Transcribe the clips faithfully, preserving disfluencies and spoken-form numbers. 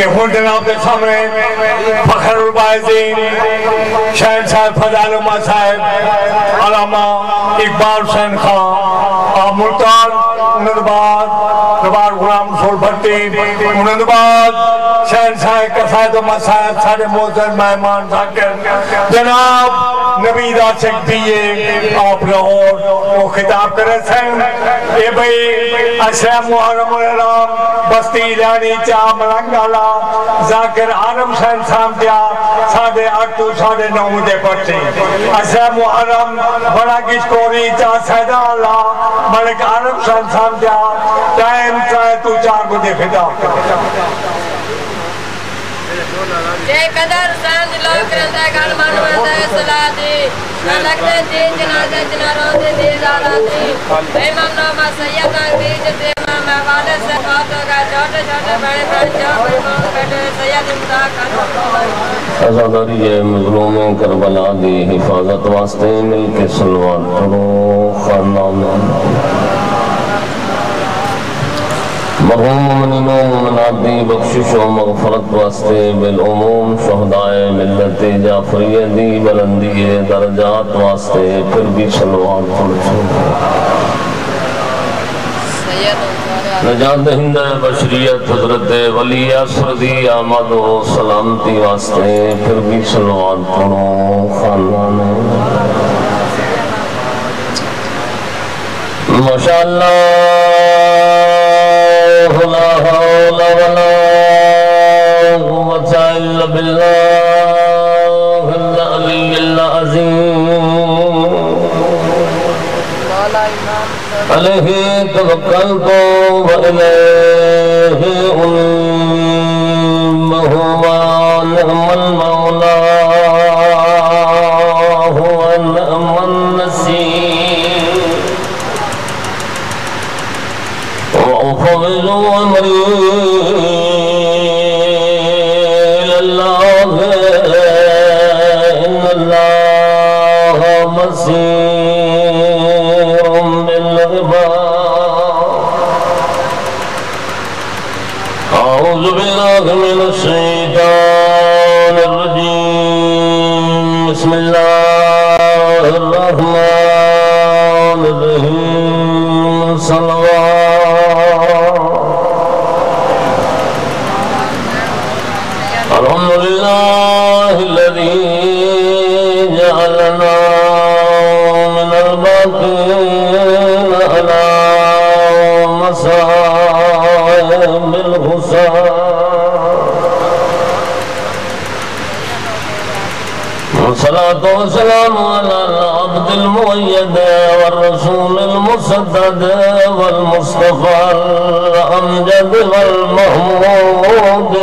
ہوں جناب کے سامنے فخر البائزین شہنشاہ فضائل امہ صاحب علامہ اقبال حسین خان آپ ملتان انہوں بعد نبار غلام رسول بھٹی انہوں بعد شہنشاہ قصائد امہ صاحب سارے معزز مہمان ذاکر جناب نبی دا چک دیئے آپ لاہور وہ خطاب کرے سن اے بھئی اشرہ محرم الرام بستی لانی چاہ ملنگالا ذاکر عالم شہن سام دیا ساڑھے آٹھ تو ساڑھے نو مجھے پڑھتے اشرہ محرم بڑا کش کوری چاہ سیدہ اللہ ملک عالم شہن سام دیا ٹائم چاہے تو چار مجھے خطاب کرے جے قدر سانج لوگ کرندہ گھر منوندہ صلاح دی نہ لگتے جی جنازے جناروں دی دی زیادہ دی امام نامہ سید انگریج دی امام حوالے سے باتوں کا چھوٹے چھوٹے بڑے بڑے جو امام بیٹھے سید امداد کا عزاداری مظلوم کربلا دی حفاظت واسطے مل کے سلوات پڑھو خانہ مرحوم مومنین و مومنات دی بخشش و مغفرت واسطے بالعموم شہدائے ملت جعفریہ دی بلندی درجات واسطے پھر بھی صلوات پڑھو نجات دہندہ بشریت حضرت ولی عصر دی آمد و سلامتی واسطے پھر بھی صلوات پڑھو خاندان ماشاءاللہ لا حول ولا قوة إلا بالله العلي العظيم عليه توكلت وإليه أنيب هو نعم المولى هو نعم النصير وأفوض أمري إلى الله إن الله بصير بالعباد أعوذ بالله من الشيطان الرجيم بسم الله الرحمن الرحيم صلوات الحمد لله الذي جعلنا من الباقين على مصائب الحسين والصلاة والسلام على العبد المؤيد والرسول المسدد والمصطفى الأمجد والمحمود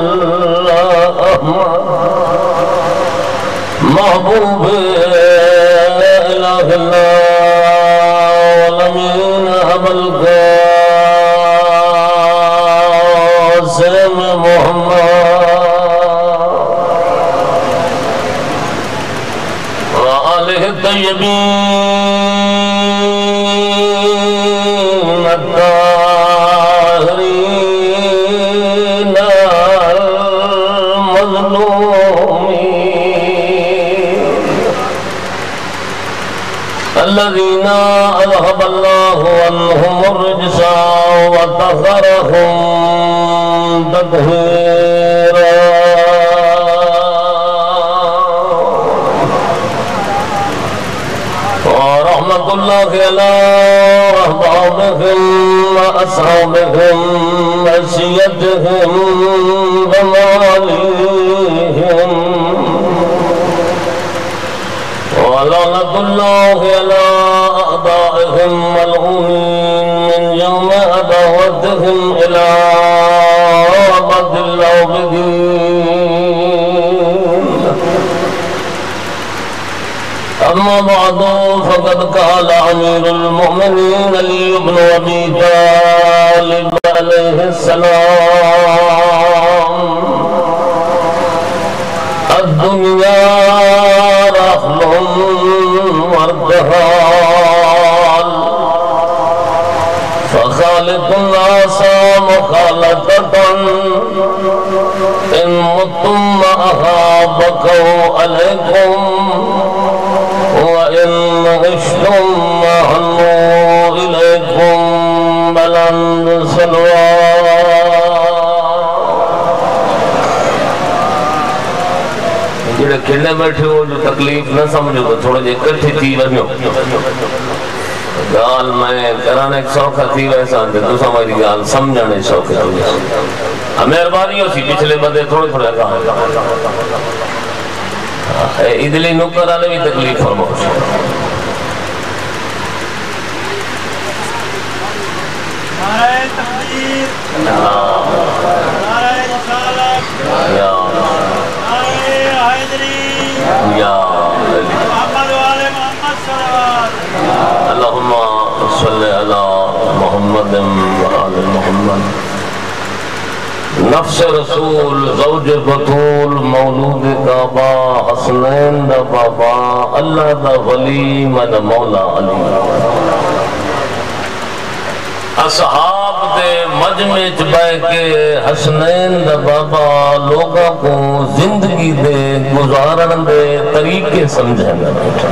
الأحمد محبوب إله الله والأمين أبا القاسم محمد وآله الطيبين الطاهرين المظلومين الذين أذهب الله عنهم الرجس وطهرهم تطهيرا ورحمة الله على أحبابهم وأصحابهم وسيدهم ومواليهم ولعنة الله على أعدائهم ملعونين من يوم عداوتهم إلى أبد الآبدين أما بعد فقد قال أمير المؤمنين علي بن أبي طالب عليه السلام الدنيا رحل وارتحال فخالق الناس مخالطة ان متم معها بكوا عليكم وإن عشتم محنوا إليكم بلند سلوى جڑے کھڑنے بیٹھے ہو جو تکلیف نہ سمجھو تو تھوڑا جے کٹھی تھی ونیو گال میں کرانے ایک سوکھا تھی ویسا انتے تو سمجھ گال سمجھانے سوکھا تھی مہربانی ہو سی پچھلے بندے تھوڑے تھوڑے کہا ادلی نکر آلے بھی تکلیف فرموش نعرہ تکبیر نعرہ رسالت یا یا محمد والے محمد صلوات اللہم صلی علی محمد وآل محمد نفس رسول زوج بطول مولود کعبہ حسنین دا بابا اللہ دا ولی من مولا علی اصحاب دے مجمع چبائے کے حسنین دا بابا لوگا کو زندگی دے گزارن دے طریقے سمجھیں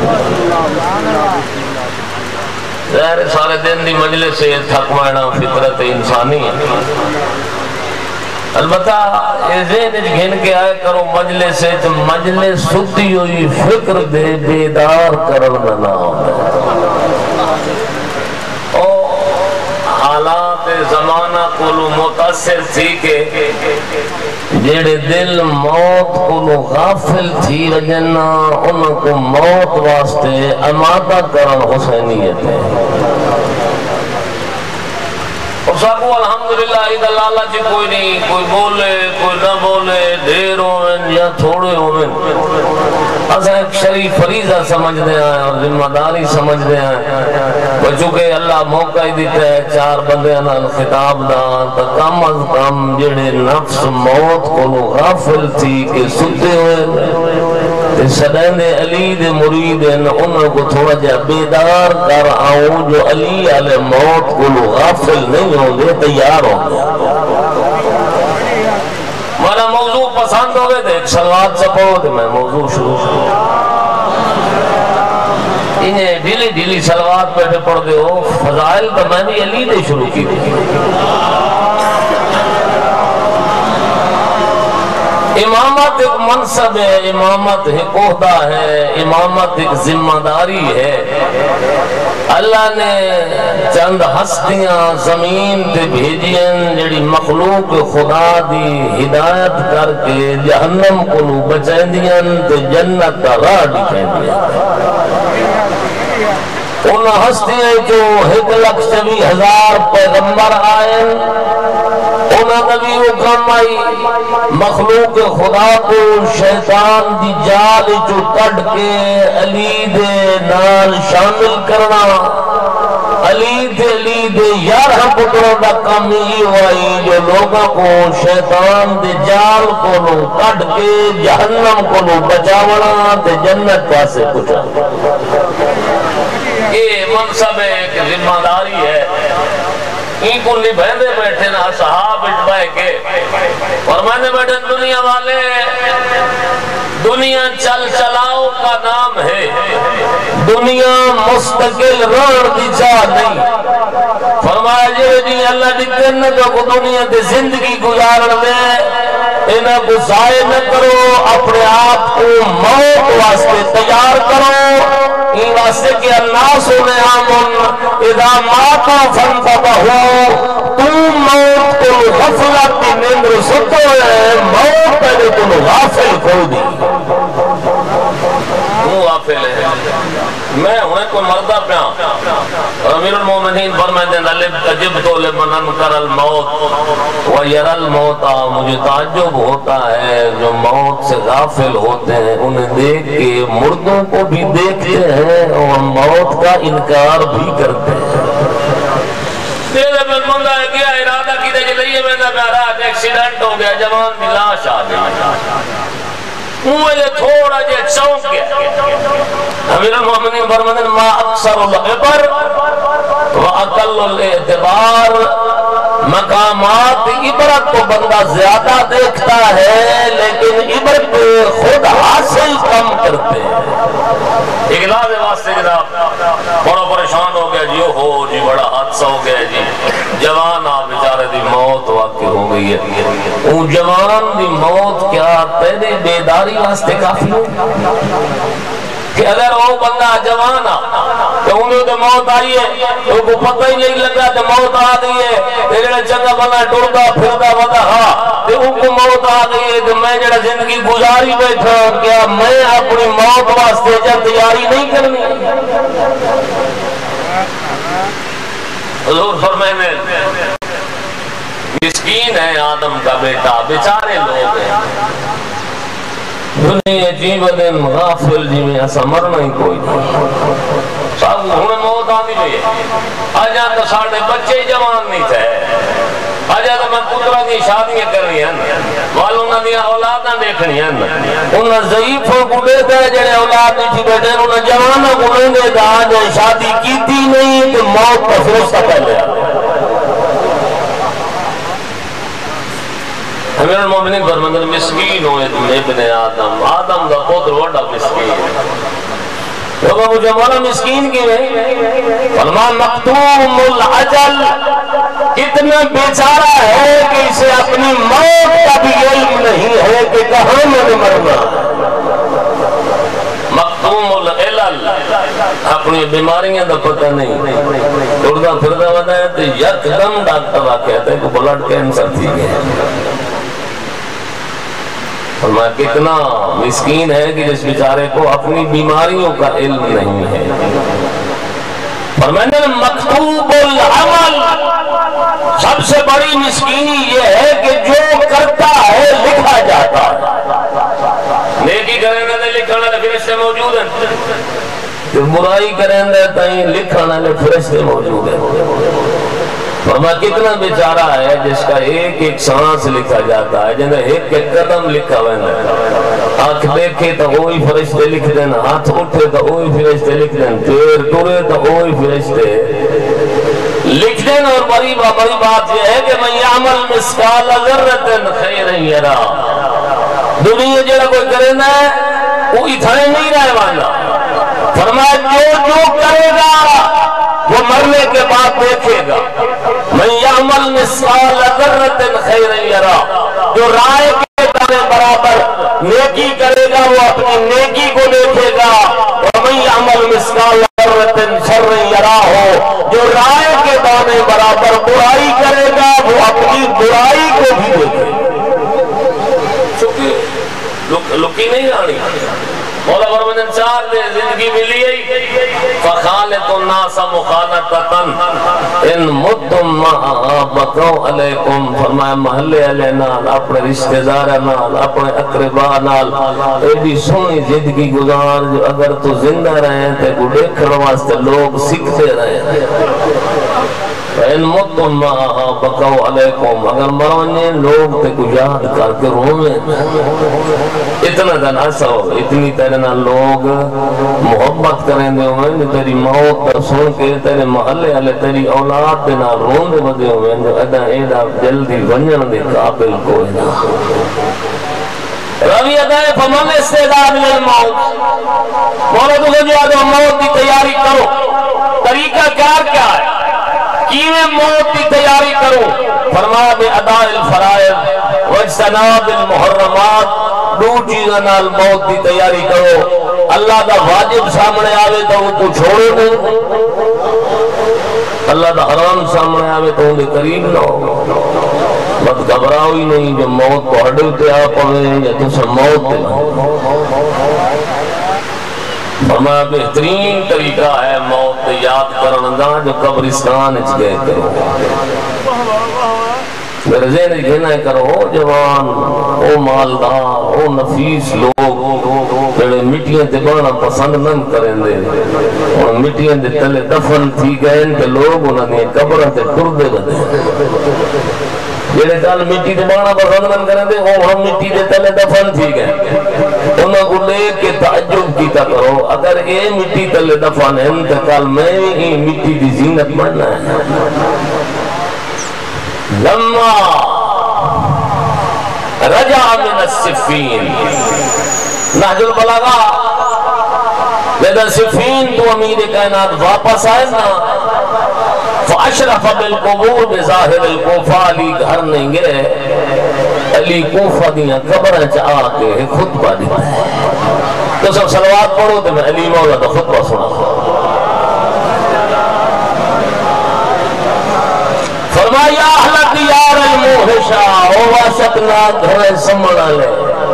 ظاہر سارے دن دی مجلس سے تھکوائنا فطرت انسانی ہے البتہ ذہن گھن کے آئے کرو مجلس سے مجلس ستی ہوئی فکر دے بیدار کرنا نہ حالات زمانہ کولو متاثر تھی کہ جیڑے دل موت کولو غافل تھی وجنہ ان کو موت واسطے امادہ کرن حسینیت ہے اور ساکو الحمدللہ عید اللہ جی کوئی نہیں کوئی بولے کوئی نہ بولے دیر ہوئن یا تھوڑے ہوئن اسا ایک شریف فریضہ سمجھ دے آئے اور ذمہ داری سمجھ دے آئے چونکہ اللہ موقع ہی دیتا ہے چار بندے انال خطاب دا تا کم از کم جڑے نفس موت کو غافل تھی کہ ستے ہوئے سدین علی دے مرید انہوں کو تھوڑا جا بیدار کر آؤں جو علی علی موت کو غافل نہیں ہوں گے تیار ہوں گے مانا موضوع پسند ہوئے تھے ایک سلوات سے پڑھو تھے میں موضوع شروع شروع انہیں ڈیلی ڈیلی سلوات پہ پڑھ دے ہو فضائل تو میں نے علی دے شروع کی تھی امامت ایک منصب ہے امامت ایک عہدہ ہے امامت ایک ذمہ داری ہے اللہ نے چند ہستیاں زمین تے بھیجین جڑی مخلوق خدا دی ہدایت کر کے جہنم کو بچائیں دیاں تے جنت کا راہ دکھائیں دیاں ان ہستیاں جو ایک لکھ چوی ہزار پیغمبر آئیں انہاں نبی حکم آئی مخلوق خدا کو شیطان دی جال جو کٹ کے علی دے نال شامل کرنا علی دے علی دے یارہ پتروں دا کام ہی ہوئی جو لوگوں کو شیطان دے جال کو نو کٹ کے جہنم کو نو بچاونا تے جنت پاسے پچھا یہ منصب ایک ذمہ داری ہے این کو نبھیندے بیٹھے نا صحاب اٹھائے کے اور میں نے بیٹھے دنیا والے دنیا چل چلاؤ کا نام ہے دنیا مستقل رہن دی چاہ نہیں فرمایا جی جی اللہ دکھتے نہ کو دنیا دے زندگی گزارن میں انہیں کو ضائع نہ کرو اپنے آپ کو موت واسطے تیار کرو این واسطے کہ الناس نعامن اذا ماتا فانتبہو تو موت کو غفلت کی نندر ستو ہے موت پہلے تو غافل کھو دی وہ غافل ہے میں ہوں کوئی مردہ پہ اور امیر المومنین فرمائے دیں لب تجب تو لمنن کر الموت ویر الموت مجھے تعجب ہوتا ہے جو موت سے غافل ہوتے ہیں انہیں دیکھ کے مردوں کو بھی دیکھتے ہیں اور موت کا انکار بھی کرتے ہیں دیدے پر مندہ ہے کیا ارادہ کی دے جلئیے میں نے کہا رہا ایکسیڈنٹ ہو گیا جوان ملاش آ گیا اوہ تھوڑا جے چونک گیا امیر المومنین فرمائے ما اکثر العبر و اقل الاعتبار مقامات عبرت کو بندہ زیادہ دیکھتا ہے لیکن عبرت خود حاصل کم کرتے ہیں۔ اگلاد واسطے جناب بڑا پریشان ہو گیا جی، ہو جی بڑا حادثہ ہو گیا جی، جوان آپ بیچارے دی موت واقع ہو گئی ہے۔ اون جوان دی موت کیا تیرے بیداری واسطے کافی ہو کہ اگر وہ بندہ جوان آ تو انہیں تو موت آئی ہے تو کو پتہ ہی نہیں لگا تو موت آ گئی ہے، جڑا چنگا بندہ ٹردا پھردا ودا ہاں تو ان کو موت آ گئی ہے، تو میں جڑا زندگی گزاری بیٹھا کیا میں اپنی موت واسطے جا تیاری نہیں کرنی؟ حضور فرمائے مسکین ہے آدم کا بیٹا، بیچارے لوگ ہیں دنیا جیو دن غافل جی میں ایسا مرنا ہی کوئی نہیں، سب ہمیں موت آنی بھی ہے۔ آجا تو ساڑھے بچے جوان نہیں تھے، آجا تو میں پترہ کی شادیاں کرنی ہیں، والوں نے دیا اولاداں دیکھنی ہیں، انہاں ضعیفوں کو دیتا ہے جڑے اولاد نہیں تھی بیٹھے، انہاں جوانوں کو نہیں دیتا، آجا شادی کی تھی نہیں تو موت کا فرشتہ پہلے آتے۔ امیر المومنین فرماتے ہیں مسکین ہوئے تم ابن آدم، آدم دا پتر وڈا مسکین ہے۔ لوگوں مجھے مولا مسکین کی نہیں فرمان مقتوم العجل، کتنا بیچارہ ہے کہ اسے اپنی موت کا بھی علم نہیں ہے کہ کہاں میں مرنا۔ مقتوم العلل، اپنی بیماریاں دا پتہ نہیں، اردہ پھردہ ودا ہے تو یک دم ڈاکٹر آ کہتے ہیں کہ بلڈ کینسر تھی گئے۔ فرمایا کتنا مسکین ہے کہ جس بیچارے کو اپنی بیماریوں کا علم نہیں ہے۔ فرمایا مکتوب العمل، سب سے بڑی مسکینی یہ ہے کہ جو کرتا ہے لکھا جاتا ہے۔ نیکی کریں گے لکھنا لے فرشتے موجود ہیں، جو برائی کریں گے تائیں لکھنا لے فرشتے موجود ہیں۔ فرمایا کتنا بیچارہ ہے جس کا ایک ایک سانس لکھا جاتا ہے، جنہیں ایک ایک قدم لکھا ہوئے ہیں، آنکھ دیکھے تو وہی فرشتے لکھ دیں، ہاتھ اٹھے تو وہی فرشتے لکھ دیں، پیر ٹورے تو وہی فرشتے لکھ دیں۔ اور بڑی بڑی بات یہ ہے کہ من یعمل مثقال ذرۃ خیرا یرا، دنیا جڑا کوئی کرے نا وہ اتھائے نہیں رہے والا۔ فرمایا جو جو کرے گا وہ مرنے کے بعد دیکھے گا۔ من یعمل مثقال ذرۃ خیرا یرا، جو رائے کے دانے برابر نیکی کرے گا وہ اپنی نیکی کو دیکھے گا۔ ومن یعمل مثقال ذرۃ شرا یرا، جو رائے کے دانے برابر برائی کرے گا وہ اپنی برائی کو بھی دیکھے گا۔ لکی نہیں آنی، مولا فرماتے ہیں چار دے زندگی ملی ہے، فخالط الناس مخالطتن ان متم معا بقو علیکم۔ فرمایا محلے علیہ نال، اپنے رشتہ دار نال، اپنے اقرباء نال ایڈی سونی زندگی گزار جو اگر تو زندہ رہے تے کو دیکھنے واسطے لوگ سکھتے رہے۔ ان متم معا بقو علیکم، اگر مروانے لوگ تے کو یاد کر کے رویں۔ اتنا دن ایسا ہو، اتنی تیرے نہ لوگ محبت کریں دے ہوئے، تیری موت سن کے تیرے محلے والے تیری اولاد دے نہ رون دے بدے ہوئے، جو ادا ایڈا جلدی ونجن دے قابل کوئی نہ۔ روی ادا ہے فمن استعداد للموت، مولا تو جو آدھو موت کی تیاری کرو، طریقہ کیا کیا ہے، کیویں موت کی تیاری کرو؟ فرمایا بے اداء الفرائض واجتناب المحرمات، دو چیزیں نال موت کی تیاری کرو۔ اللہ دا واجب سامنے آوے تو وہ کو چھوڑو نہیں، اللہ دا حرام سامنے آوے تو انہیں قریب نہ ہو۔ بس گھبراؤ ہی نہیں، جو موت کو ہڈل تے آ پوے یا تسا موت تے نہ۔ فرمایا بہترین طریقہ ہے موت یاد کرنا دا جو قبرستان اچ گئے کرو۔ میرے ذہن کہنا ہے کرو جوان، او مالدار، او نفیس لوگ جڑے مٹیاں تے بانا پسند نہ کریں دے، اور مٹیاں دے تلے دفن تھی گئے تے لوگ انہوں نے قبرہ تے ٹردے بدے۔ جڑے کل مٹی تے بانا پسند نہ کریں دے وہ ہم مٹی دے تلے دفن تھی گئے، انہوں کو لے کے تعجب کیتا کرو اگر اے مٹی تلے دفن ہیں تو کل میں ہی مٹی دی زینت بننا ہے۔ لما رجع من السفین نہج البلاغہ جب سفین تو امیر کائنات واپس آئے نا فاشرف بالقبور بظاہر الکوفہ علی گھر نہیں گئے علی کوفہ دیا قبریں چاہ کے خطبہ دیتا ہے تو سب صلوات پڑھو تو میں علی مولا دا خطبہ سنا فرمایا اہل دیار الموحشہ او واشتنا گھر سمنا لے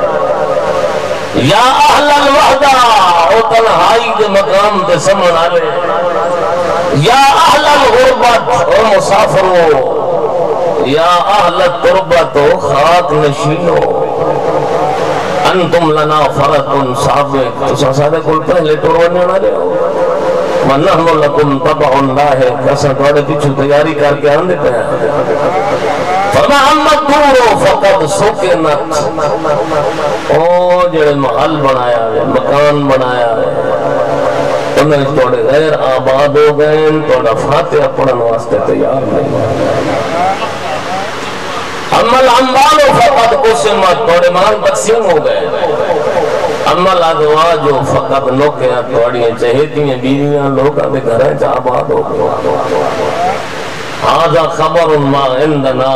یا اہل الوحدہ او تنہائی دے مقام دے سمنا لے یا اہل الغربت او مسافرو یا اہل التربت او خاک نشینو انتم لنا فرطن سابق تو ساسادے کل پہلے ٹوروانے نہ لے ہو وَنَحْنُ لَكُمْ طَبَعُ اللَّهِ کیسا توڑے پیچھو تیاری کر کے آن دیتے ہیں فرما احمد دورو فقد سکنت او جڑے محل بنایا ہے مکان بنایا ہے انہیں توڑے غیر آباد ہو گئے توڑا فاتحہ پڑھن واسطے تیار نہیں عمل عمالو فقد قسمت توڑے مال تقسیم ہو گئے عمل ادواجو فقط لوکیاں توڑیاں چہتیاں بیویاں لوکاں دے گھریں چا آباد ہو گئے آجا خبر ما عندنا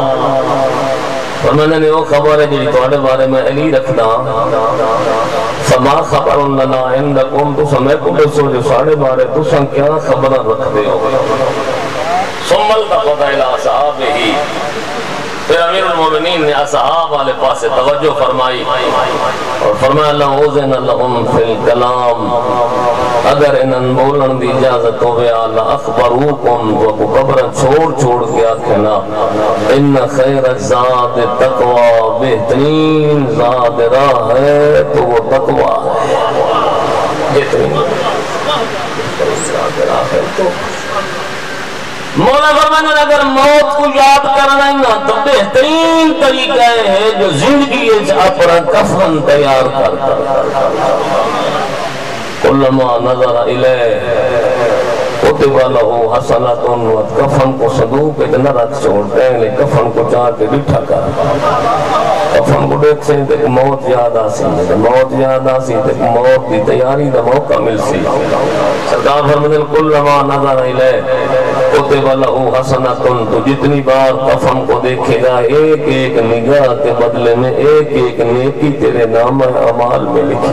فرمانے نے وہ خبر ہے جی توڑے بارے میں علی رکھنا فما خبر لنا عندکم تو سمے کو بسو جو ساڑے بارے تو سن کیا خبر رکھ دے ہو سمال تقضى الى صحابه پھر امیر المومنین نے اصحاب والے پاس سے توجہ فرمائی اور فرمایا اللہ اوزن لهم فی الکلام اگر انہن بولن دی اجازت ہوئے اللہ اخبروکم تو کو قبر چھوڑ چھوڑ کے آکھنا ان خیر الزاد تقوی بہترین زاد راہ ہے تو وہ تقوی ہے بہترین زاد راہ ہے تو مولا فرمانے اگر موت کو یاد کرنا نا تو بہترین طریقہ ہے جو زندگی اپنا کفن تیار کرتا کلما نظر الیہ کتب لہو حسنتن و کفن کو صدوق اتنا رکھ چھوڑتے ہیں لئے کفن کو چاہ کے بٹھا کر کفن کو دیکھ سے ایک موت یاد آسی موت یاد آسی ایک موت دی تیاری دا موقع مل سی سرکار فرمدن کلما نظر الیہ کتب لہو حسنتن تو جتنی بار کفن کو دیکھے گا ایک ایک نگاہ کے بدلے میں ایک ایک نیکی تیرے نام اعمال میں لکھی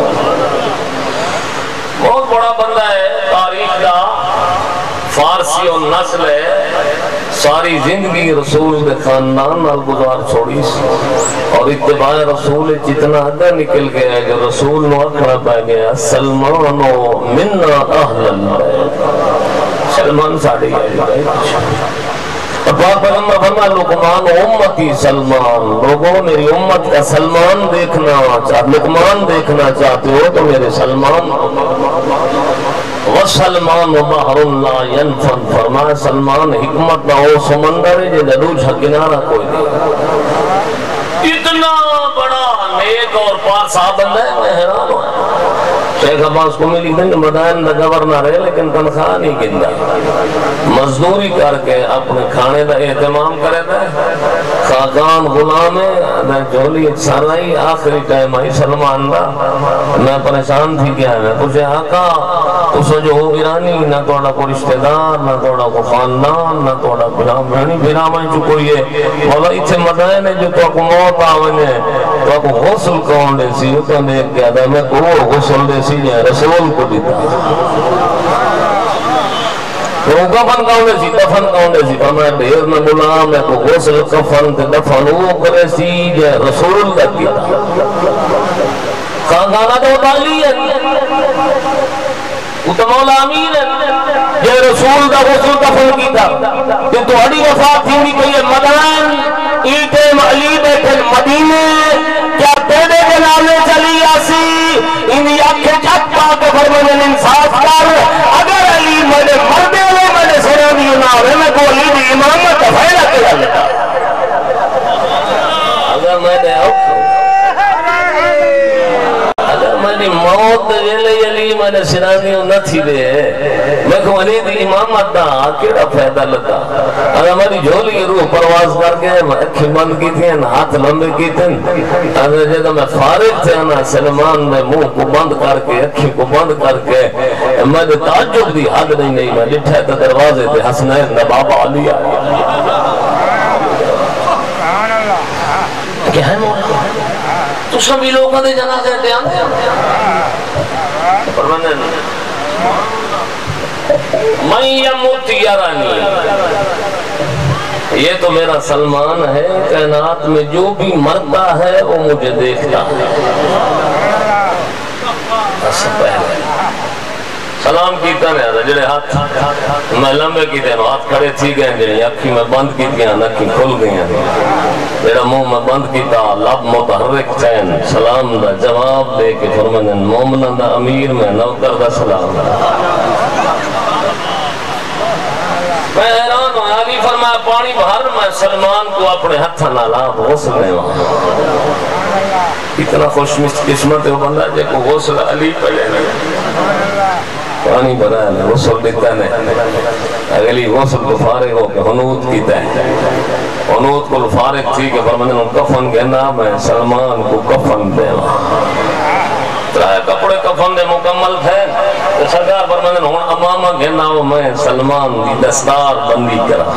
بہت بڑا بندہ ہے تاریخ کا فارسی و نسل ہے ساری زندگی رسول دے خاندان نال گزار چھوڑی اور اتباع رسول جتنا اگر نکل گیا جو رسول نو اکھڑا پہ گیا سلمانو مننا اہل البیت سلمان ساڑھی ہے پاک پیغمبر فرما لقمان امتی سلمان لوگوں میری امت کا سلمان دیکھنا چاہتے لقمان دیکھنا چاہتے ہو تو میرے سلمان وَسَلْمَانُ بَحْرٌ لَا يَنْفَنْ فرمایا سلمان حکمت نہ ہو سمندر ہے جو روج کنارہ کوئی نہیں اتنا بڑا نیک اور پاک صاحب بندہ ہے میں حیران ہوں شیخ عباس کو میں لکھ دیں کہ مدائن دا گورنر ہے لیکن تنخواہ نہیں گندا مزدوری کر کے اپنے کھانے دا اہتمام کرے دا خاقان غلام ہے جولی سرائی آخری ٹائم آئی سلمان دا میں پریشان تھی کیا ہے پوچھے آقا تو جو ہو ایرانی نہ توڑا کو رشتہ دار نہ توڑا کو خاندان نہ توڑا بھرام بھرانی بھرام ہے جو کوئی ہے مولا اتھے مدائن ہے جو تو کو موت آونے تو کو غسل کون دے سی اتنا دیکھ کیا دا میں کو غسل دے سی جائے رسول کو دیتا تو کفن کون دے سی دفن کون دے سی میں دیر میں بلا میں کو غسل کفن تے دفن وہ کرے سی جائے رسول کا دیتا خاندانہ تو بالی ہے تو مولا امین ہے یہ رسول دا غسل دفن کی تھا کہ تو ہڑی وفات تھی بھی کہ یہ مدائن ایتے علی بیٹھے مدینے کیا تیرے کے نامے چلی آسی انہی آنکھیں چک پا کے فرمانے انصاف کر اگر علی میرے مردے ہوئے میرے سرانی نہ ہوئے میں کو علی دی امامت فیلہ کیا لیتا اگر میں نے اگر میں دی موت ویلے علی میں نے سنانیوں نہ تھی دے میں کو علی دی امامت دا کیڑا فائدہ لگا اور ہماری جھولی روح پرواز کر کے اکھی بند کی تھی ہاتھ لمبے کی تھی اور جب میں فارغ تھے نا سلمان میں منہ کو بند کر کے اکھی کو بند کر کے میں نے تعجب دی حد نہیں نہیں میں لٹھے تھا دروازے تھے حسنین دا بابا علی آیا کیا ہے مولا تو سبھی لوگوں نے جنازے دے آنے فرمانے من یموت یرانی یہ تو میرا سلمان ہے کائنات میں جو بھی مرتا ہے وہ مجھے دیکھتا ہے بس پہلے سلام کیتا نہیں جڑے ہاتھ میں لمبے کیتے ہیں ہاتھ کھڑے تھی گئے جڑے اکھی میں بند کیتے ہیں اکھی کھل گئی ہیں جڑا منہ میں بند کیتا لب متحرک چین سلام دا جواب دے کے فرمانے مومنہ دا امیر میں نوکر دا سلام میں حیران ہوں علی فرمایا پانی بھر میں سلمان کو اپنے ہتھا نالات غسل دے وہاں اتنا خوش قسمت ہے وہ بندہ جے کو غسل علی پڑے پانی بھرا ہے غسل دیتا نہیں اگلی غسل کو فارغ ہو کے حنوت کیتا ہے حنوت کو فارغ تھی کہ فرمانے کفن کے نام ہے سلمان کو کفن دے ترائے کپڑے کفن دے مکمل تھے تو سرکار فرمانے ہوں امامہ گھنا ہو میں سلمان دی دستار بندی کرا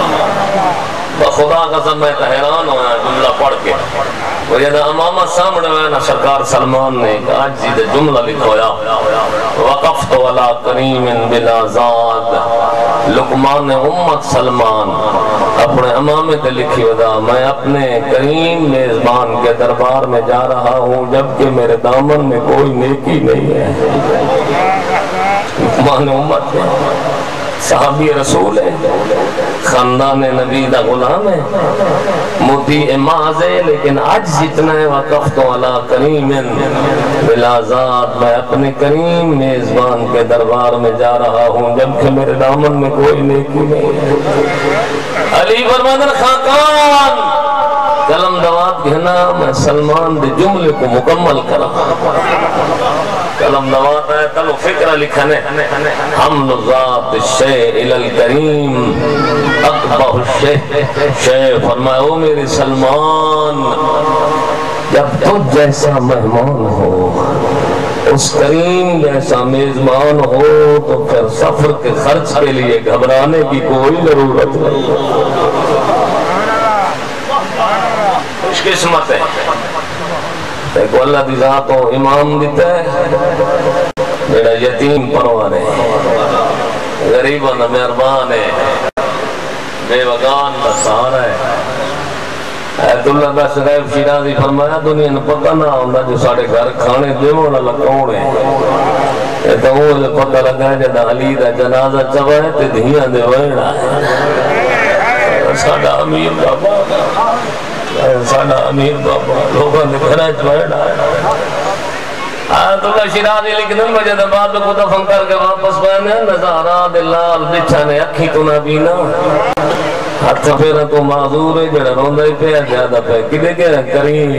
خدا قسم میں حیران ہوا جملہ پڑھ کے وہ یہ امامہ سامنے ہوئے نا سرکار سلمان نے ایک آج جی دے جملہ لکھویا وقفت علی کریم بلا زاد لقمان امت سلمان اپنے امامے تے لکھی ودا میں اپنے کریم میزبان کے دربار میں جا رہا ہوں جبکہ میرے دامن میں کوئی نیکی نہیں ہے لقمان امت ہے صحابی رسول ہے خاندان نبی دا غلام ہے مطیع معاذ ہے لیکن آج جتنا ہے وقفت علی کریم بلا ذات میں اپنے کریم میزبان کے دربار میں جا رہا ہوں جبکہ میرے دامن میں کوئی نیکی نہیں ہے علی فرماندن خاقان قلم دوات گھنا میں سلمان دے جملے کو مکمل کرا قلم دوات ہے تلو فکرہ لکھنے حمل ذات الشیء الالکریم اقبہ الشیء شیء فرمائے او میرے سلمان جب تجھ جیسا مہمان ہو اس کریم جیسا میزبان ہو تو پھر سفر کے خرچ کے لیے گھبرانے کی کوئی ضرورت نہیں خوش قسمت ہے ایک اللہ دی ذات و امام دیتا ہے میرا یتیم پروان ہے غریبہ نہ مہربان ہے بے وگان نہ سہارا ہے حید اللہ کا شریف شیرازی فرمایا دنیا نے پتہ نہ ہونا جو ساڑھے گھر کھانے دیموں نہ لکھوڑے یہ تو وہ جو پتہ لگا ہے جدہ علی دا جنازہ چوائے تے دھیاں دے ویڑا ہے ساڑھا امیر بابا ساڑھا امیر بابا لوگوں نے گھرہ چوائے ہے آیت اللہ شیرازی لکھنے میں جدہ باب کو دفن کر کے واپس بینے نظارات اللہ بچھانے اکھی تو نہ بینا ہاتھ پھیرا تو معذور ہے جڑا روندہ ہی پہ زیادہ پہ کدے گیا کریم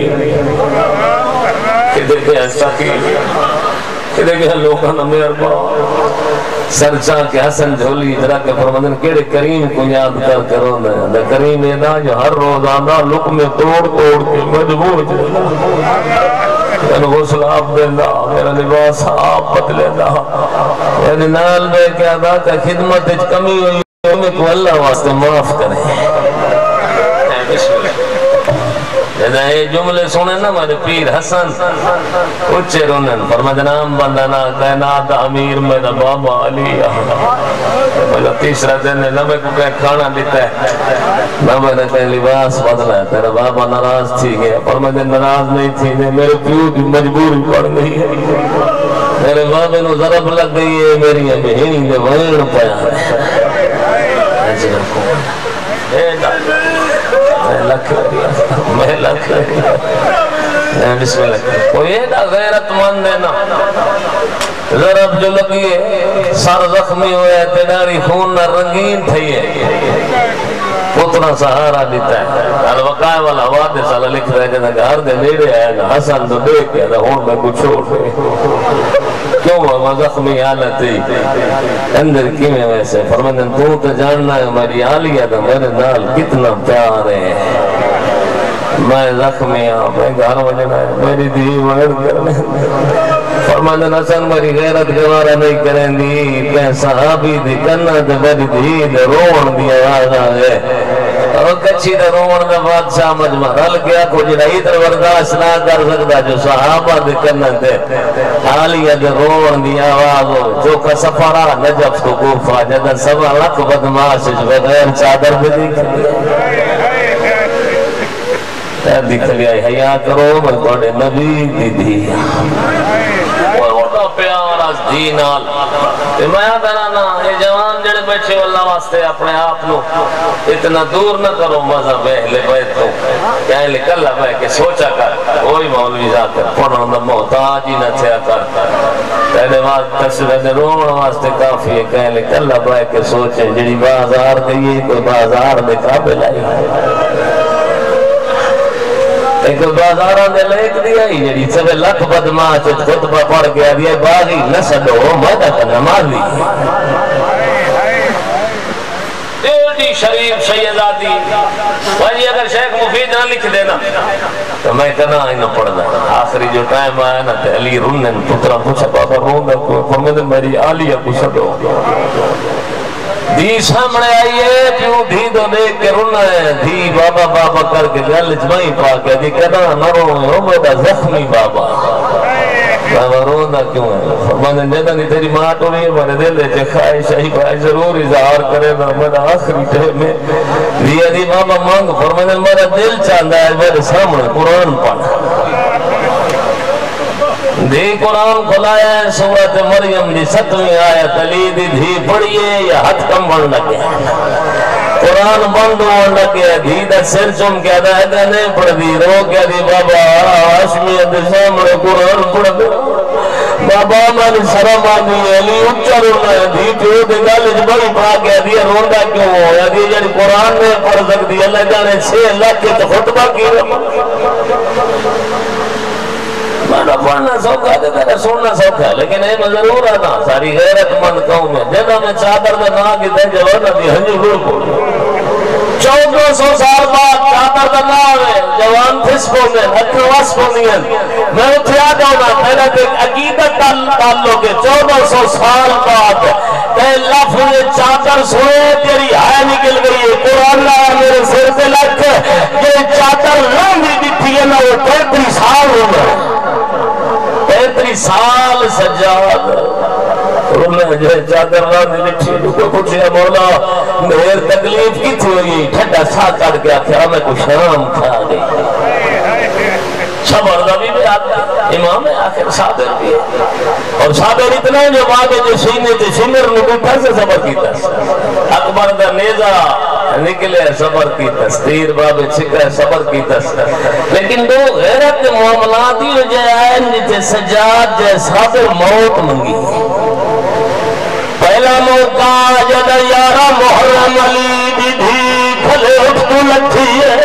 کدے گیا ساکی کدے گیا لوگاں نمیر پاؤ سرچا کے حسن جھولی ادھرا کے فرمندن کیڑے کریم کو یاد کر کے روندہ ہے دا کریم ایدہ جو ہر روز آدھا لقمے توڑ توڑ کے مجبور جائے میں غسل آپ دیندہ میرا لباس آپ بدلے دا یعنی نال بے کے ادا کا خدمت اچ کمی ہوئی ہمیں کو اللہ واسطے معاف کریں جیسا یہ جملے سنے نا میرے پیر حسن اچھے رونن فرمد نام بندنا کائنات امیر میرا بابا علی میرا تیسرا دن نہ میں کو کہیں کھانا دیتا ہے نہ میں نے کہیں لباس بدلا ہے تیرا بابا ناراض تھی گیا فرمد ناراض نہیں تھی میرے پیو کی مجبوری پڑ گئی ہے میرے بابے نو ضرب لگ گئی ہے میری بہنی دے وین پیا میں لکھ میں لکھ بسم اللہ وہ یہ نا غیرت مند ہے نا ضرب جو لگی ہے سر زخمی ہویا تیڑاری خون نہ رنگین تھی ہے اتنا سہارا دیتا ہے الوقائے والا حوادث والا لکھ رہا ہے کہ گھر دے نیڑے آئے گا حسن تو دیکھ گیا ہون میں کچھ چھوڑ رہے کیوں وہ زخمی حالت ہی اندر کی میں ویسے فرمائیں تو تو جاننا ہے میری آلیہ تو میرے نال کتنا پیار ہے میں زخمی ہوں میں گھر وجنا ہے میری دی وڑ کرنے فرمائیں حسن میری غیرت گوارا نہیں کریں دی تے صحابی دی کرنا تے میری دی دے روڑ دیا آگا ہے اور کچھی دے روڑ دے بادشاہ مجمع رل گیا کو جنہ ادھر برداشت نہ کر سکتا جو صحابہ دے کرنا تے حالیہ دے روڑ دیا آگا جو کا سفرہ نجف تو کوفہ جدہ سبا لکھ بدماش بغیر چادر بھی دیکھ لیا دیکھ لیا حیاء کرو میں توڑے نبی دی دی پیار از دینال میں درانا یہ جوان جڑے بیٹھے اللہ واسطے اپنے آپ نو اتنا دور نہ کرو مذہب اہل بیت تو کہیں لکل ہے کہ سوچا کر وہی مولوی جا کر پڑھنا دا محتاج ہی نہ تھیا کر تیرے واسطے تصویر روڑ واسطے کافی ہے کہیں لکل ہے کہ سوچے جڑی بازار گئی کوئی بازار دے قابل آئی ایک بازاران دے لیک دیا ہی جڑی سبے لکھ بدماش خطبہ پڑھ گیا دیا باغی نہ سڈو مدہ کا نمازی ایڈی شریف سیدادی وجہ اگر شیخ مفید نہ لکھ دینا تو میں کہنا ہی نہ پڑھنا آخری جو ٹائم آیا نا تے علی رنن پترہ پوچھا بابا رونگا فرمیدن میری آلیہ پوچھا دو دی سامنے آئیے پیوں دھی دو دیکھ کے رنا ہے دھی بابا بابا کر کے گل جمعی پا کے دی کہنا نہ روئے ہو میرا زخمی بابا بابا رونا کیوں ہے فرمانے جدہ نہیں تیری ماں تو نہیں ہے میرے دل ہے خواہش ہے خواہش ضرور اظہار کرے نا میرا آخری ٹھے میں دیا دی بابا مانگ فرمانے میرا دل چاندہ ہے میرے سامنے قرآن پڑھا دی قرآن کھلایا ہے سورت مریم دی ستویں آیت علی دی دھی پڑھئے یا ہتھ کم بڑھ لگے قرآن بند ہونے لگے دھی دا سر چم کیا دا ہے نہیں پڑھ دی رو کیا دی بابا عشمیت سامنے قرآن پڑھ دے بابا میں شرم آنی ہے علی اچھا رونا ہے دھی پیو دے گالج بڑی پا گیا دی روندہ کیوں ہو یا دی جنی قرآن میں پڑھ سکتی اللہ جانے چھے لکھے تو خطبہ کی مانا پڑھنا سوکھا ہے تیرا سننا سوکھا ہے لیکن اے میں ضرور آنا ساری غیرت مند قوم ہے جدہ میں چادر دے نا کی تے جوانا دی ہنجی گل چودہ سو سال بعد چادر دے نا آوے جوان پھس پوندے اکھر واس پوندے میں اتھیا جاؤنا پہلے دیکھ عقیدت تعلق ہے چودہ سو سال بعد تے لفظ چادر سنے تیری ہائے نکل گئی ہے قرآن لایا میرے سر پہ لکھ یہ چادر لانگی دیتی ہے نا وہ تینتری سال ہونا تینتری سال سجاد انہیں جو چادر رانی لکھی کو پوچھے مولا میرے تکلیف کی تھی ہوئی ٹھنڈا سا کر کے آخیا میں کو شام کھا گئی صبر دا بھی بھی آتا امام ہے آخر صابر بھی ہے اور صابر اتنا جو باغے جو سینے تے سمر نکوٹا سے صبر کیتا اکبر دا نیزہ نکلے صبر کیتا تیر باب چھکا صبر کیتا لیکن دو غیرت معاملاتی جو آئے نیچے سجاد جے صابر موت منگی پہلا موقع جدہ یارہ محرم علی دی دھی کھلے اٹھ تو لکھی ہے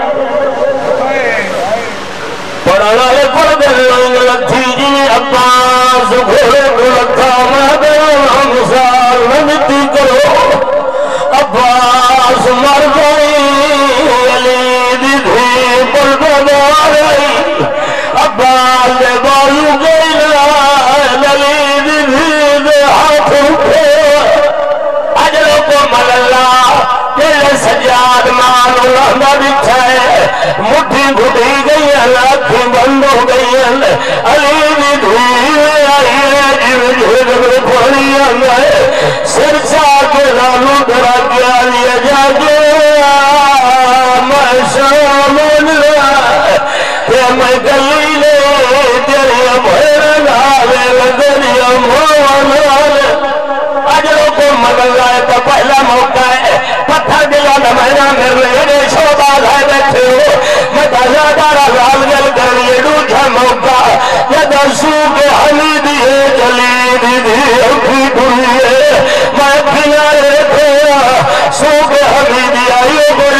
پڑھنا ہے پڑھ دے لنگ لکھی جی عباس گھوڑے کو لکھا میں دے مثال نمتی کرو عباس مر گئی علی دی دھی پڑھ دے آئی عباس دے بالو گئی علی دی دھی دے ہاتھ اٹھے اجلو کو ملاللہ تیرے سجاد مانو لہنہ بچھا ہے مٹھی گھٹی گئی ہے لاکھیں بند ہو گئی ہے علی بھی دھوئی آئی ہے جیو جھوڑ میں پڑی ہے سر چاہ کے لانو درہ کیا لیا جا گیا میں شامل ہے کہ میں گلی لے تیری بھیر نالے لگری اموالے اجلوں کو مدل آئے تو پہلا موقع ہے پتھر دلا نمائنہ میرے لیے شوباد ہے بیٹھے ہو میں دھجا دارا لال گل کریے روچھا موقع جدہ سوک حمیدی ہے جلیدی دی اکھی ڈھوئی ہے میں بھینا رکھے سوک حمیدی آئیو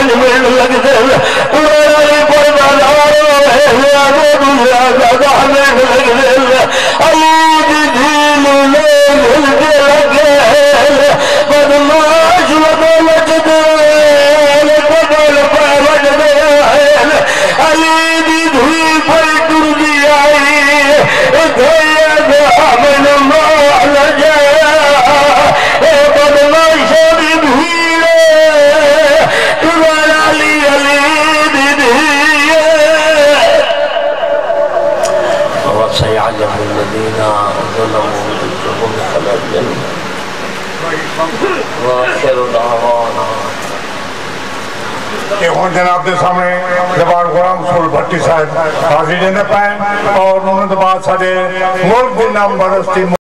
من لگتے علی پر بازار ہے دنیا کا من لگتے علی دی دین لے کے لگے بدماش بدلت دے بدل پہ وجدے علی دی دھوئی پر ٹر دی آئی دھوئی دھا من مال جایا بدماش دی دھوئی تمہارا علی علی دی دھوئی وسيعلم الذين ظلموا منهم فلا الجنة وآخر دعوانا کہ ہون جناب دے سامنے جبار غلام رسول بھٹی صاحب حاضر نے پائیں اور انہوں نے بعد سارے ملک دی نام برستی